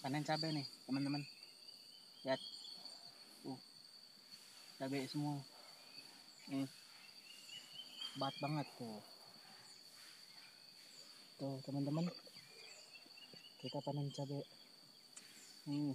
panen cabai nih teman-teman. Lihat, cabai semua. Nih, lebat banget tuh. Tuh teman-teman, kita panen cabai. Nih.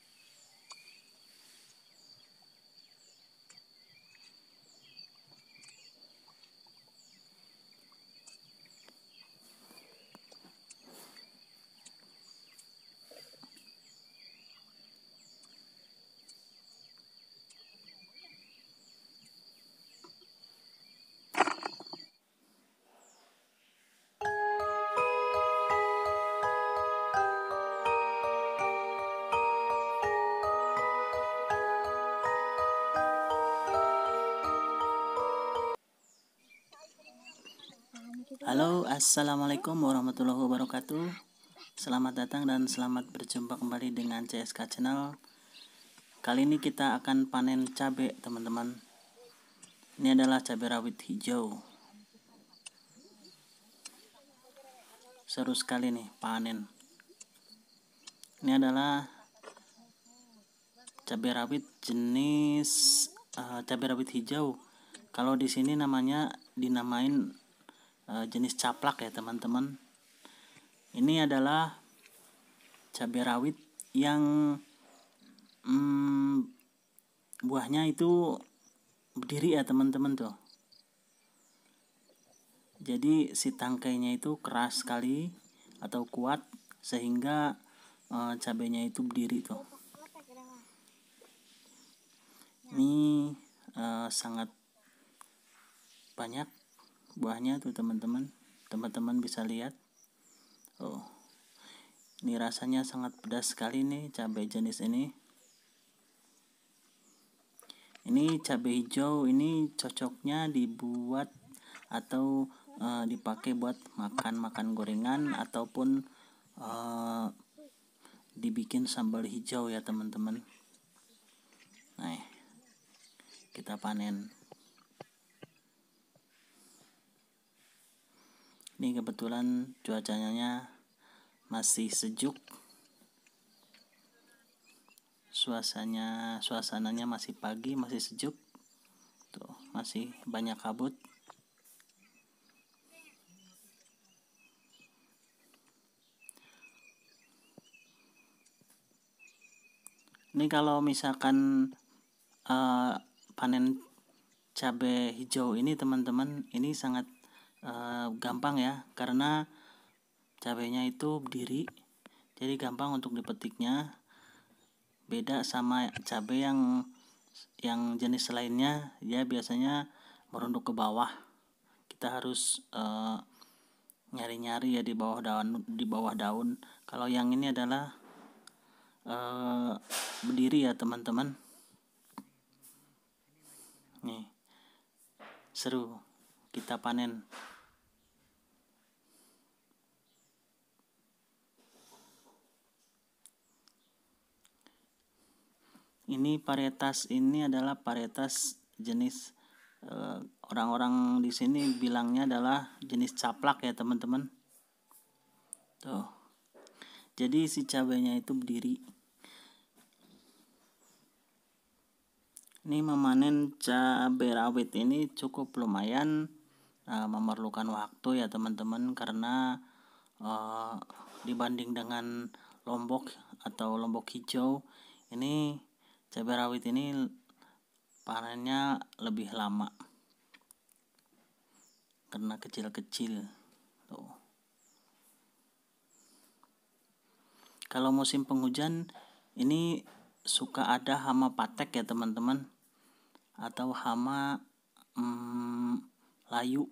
Halo, assalamualaikum warahmatullahi wabarakatuh. Selamat datang dan selamat berjumpa kembali dengan CSK Channel. Kali ini kita akan panen cabai, teman-teman. Ini adalah cabai rawit hijau. Seru sekali nih panen. Ini adalah cabai rawit jenis cabai rawit hijau. Kalau di sini namanya dinamain jenis caplak ya, teman-teman. Ini adalah cabai rawit yang buahnya itu berdiri ya, teman-teman tuh. Jadi si tangkainya itu keras sekali atau kuat sehingga cabainya itu berdiri tuh. Ini sangat banyak buahnya tuh, teman-teman. Teman-teman bisa lihat. Oh, ini rasanya sangat pedas sekali nih cabai jenis ini. Ini cabai hijau ini cocoknya dibuat atau dipakai buat makan gorengan ataupun dibikin sambal hijau ya, teman-teman. Nah, kita panen. Ini kebetulan cuacanya masih sejuk. Suasananya masih pagi, masih sejuk. Tuh, masih banyak kabut. Ini kalau misalkan panen cabai hijau ini, teman-teman, ini sangat gampang ya, karena cabainya itu berdiri, jadi gampang untuk dipetiknya. Beda sama cabai yang jenis lainnya, ya biasanya merunduk ke bawah. Kita harus nyari-nyari ya di bawah daun. Kalau yang ini adalah berdiri ya, teman-teman. Nih, seru, kita panen. Ini adalah varietas jenis orang-orang di sini bilangnya adalah jenis caplak ya, teman-teman. Tuh. Jadi si cabainya itu berdiri. Ini memanen cabai rawit ini cukup lumayan memerlukan waktu ya, teman-teman, karena dibanding dengan lombok atau lombok hijau, ini cabai rawit ini panennya lebih lama karena kecil-kecil. Tuh. Kalau musim penghujan ini suka ada hama patek ya, teman-teman, atau hama layu.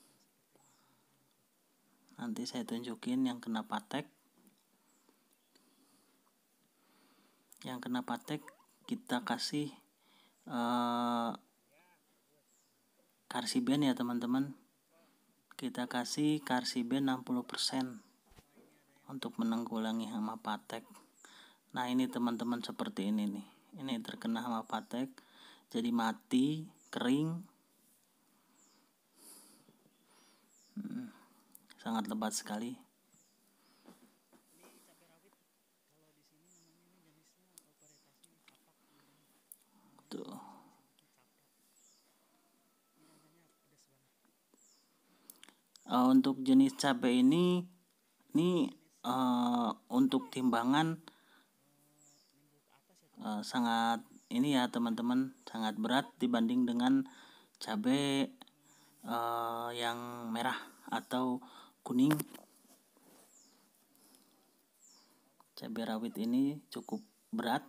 Nanti saya tunjukin yang kena patek. Yang kena patek kita kasih karsiben ya, teman-teman. Kita kasih karsiben 60% untuk menanggulangi hama patek. Nah, ini teman-teman seperti ini nih. Ini terkena hama patek, jadi mati, kering. Sangat lebat sekali. Untuk jenis cabai ini untuk timbangan sangat ini ya teman-teman, sangat berat dibanding dengan cabai yang merah atau kuning. Cabai rawit ini cukup berat.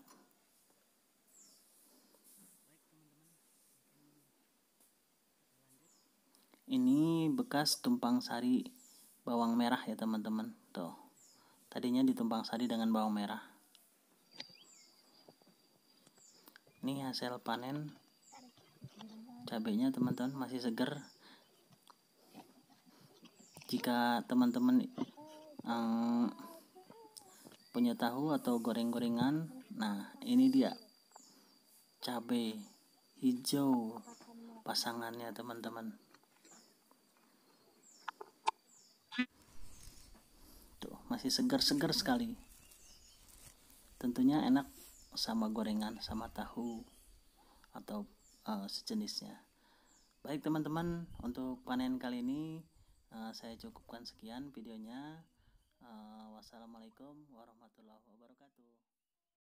Ini bekas tumpang sari bawang merah ya teman-teman. Tuh, tadinya ditumpang sari dengan bawang merah. Ini hasil panen cabainya teman-teman, masih segar. Jika teman-teman punya tahu atau goreng-gorengan, nah ini dia cabai hijau pasangannya teman-teman. Tuh, masih segar-segar sekali. Tentunya enak sama gorengan, sama tahu atau sejenisnya. Baik teman-teman, untuk panen kali ini saya cukupkan sekian videonya. Wassalamualaikum warahmatullahi wabarakatuh.